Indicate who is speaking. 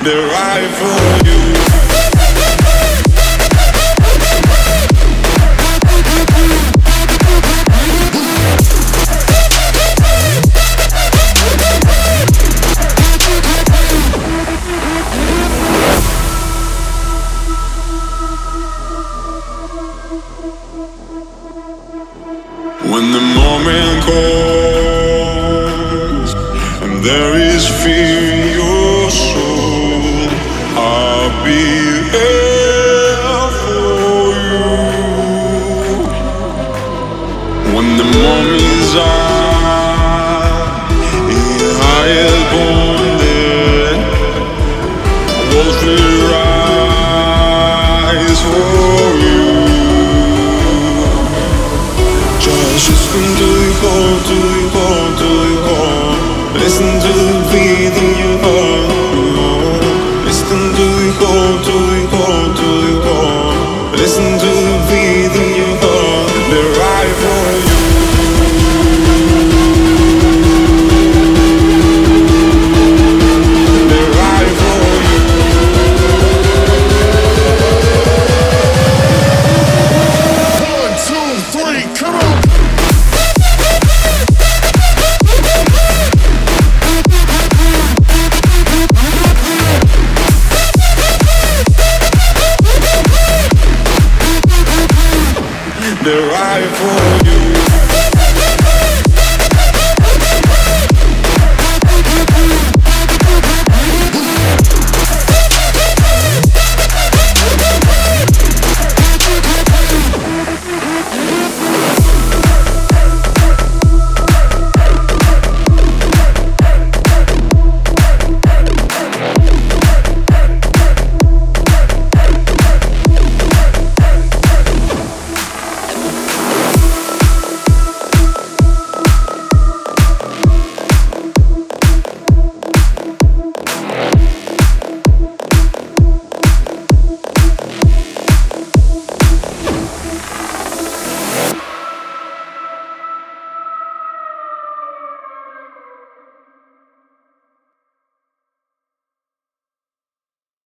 Speaker 1: They're right for you. When the moment comes and there is fear in your soul, I'll be there for you. When the moment's up, your higher born there, walls will rise for you. Just listen to your call, to your call, to your call. Listen to the beat in your heart. Listen to your call, to your call, to your call. Listen to the beat in your heart. They're right for you. They're right for you.
Speaker 2: One, two, three, come on.
Speaker 1: They're right for you.